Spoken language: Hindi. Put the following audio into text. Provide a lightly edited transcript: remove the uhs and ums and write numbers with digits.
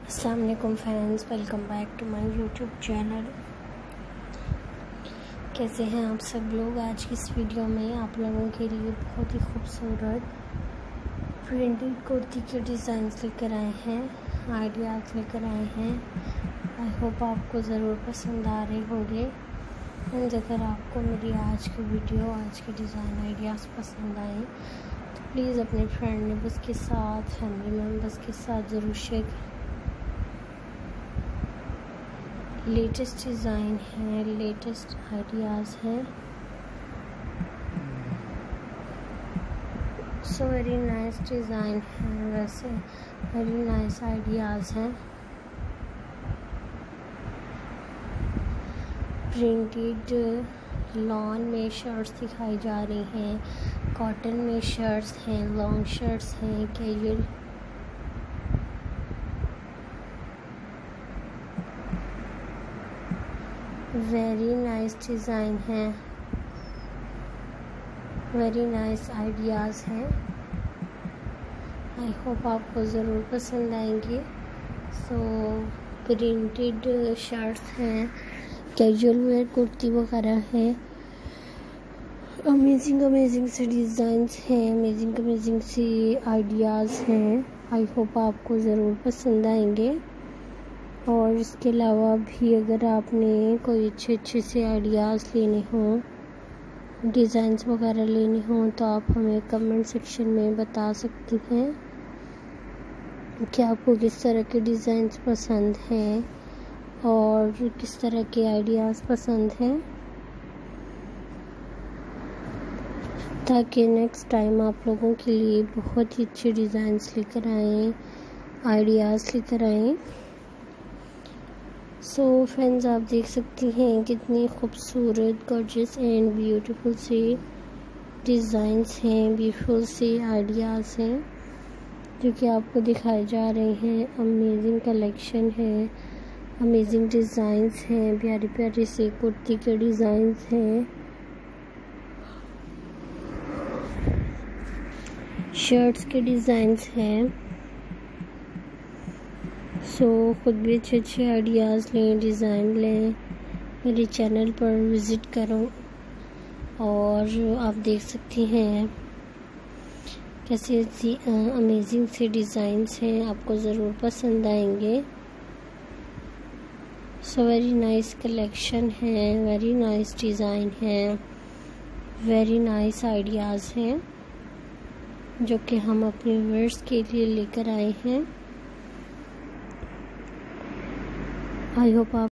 अस्सलाम वालेकुम friends, welcome back to my YouTube channel. कैसे हैं आप सब लोग। आज की इस वीडियो में आप लोगों के लिए बहुत ही खूबसूरत प्रिंटेड कुर्ती के डिज़ाइंस लेकर आए हैं, आइडियाज़ लेकर आए हैं। आई होप आपको ज़रूर पसंद आ रहे होंगे। एंड अगर आपको मेरी आज की वीडियो, आज के डिज़ाइन आइडियाज़ पसंद आए तो प्लीज़ अपने फ्रेंड मेंबर्स के साथ, फैमिली मेम्बर्स के साथ ज़रूर शेयर करें। लेटेस्ट डिज़ाइन है, लेटेस्ट आइडियाज़ हैं। सो वेरी नाइस डिज़ाइन है, वैसे वेरी नाइस आइडियाज़ हैं। प्रिंटेड लॉन में शर्ट्स दिखाई जा रही हैं, कॉटन में शर्ट्स हैं, लॉन्ग शर्ट्स हैं, कैजुअल वेरी नाइस डिज़ाइन है, वेरी नाइस आइडियाज़ हैं। आई होप आपको ज़रूर पसंद आएंगे। सो प्रिंटेड शर्ट्स हैं, कैजुअल वेयर कुर्ती वगैरह है। अमेजिंग से डिज़ाइंस हैं, अमेजिंग से आइडियाज़ हैं। आई होप आपको ज़रूर पसंद आएंगे। और इसके अलावा भी अगर आपने कोई अच्छे से आइडियाज़ लेने हों, डिज़ाइंस वगैरह लेने हों, तो आप हमें कमेंट सेक्शन में बता सकती हैं कि आपको किस तरह के डिज़ाइंस पसंद हैं और किस तरह के आइडियाज़ पसंद हैं, ताकि नेक्स्ट टाइम आप लोगों के लिए बहुत ही अच्छे डिज़ाइंस लेकर आएँ, आइडियाज़ लेकर आएँ। सो फ्रेंड्स, आप देख सकती हैं कितनी खूबसूरत, गॉर्जियस एंड ब्यूटीफुल से डिज़ाइंस हैं, ब्यूटीफुल से आइडियाज़ हैं जो कि आपको दिखाए जा रहे हैं। अमेजिंग कलेक्शन है, अमेजिंग डिज़ाइंस हैं, प्यारे से कुर्ती के डिज़ाइंस हैं, शर्ट्स के डिज़ाइंस हैं। सो ख़ुद भी अच्छे आइडियाज़ लें, डिज़ाइन लें, मेरे चैनल पर विज़िट करो। और आप देख सकती हैं कैसे अमेजिंग से डिज़ाइंस हैं, आपको ज़रूर पसंद आएंगे। सो वेरी नाइस कलेक्शन है, वेरी नाइस डिज़ाइन है, वेरी नाइस आइडियाज़ हैं जो कि हम अपने व्यूअर्स के लिए लेकर आए हैं। आई होप आप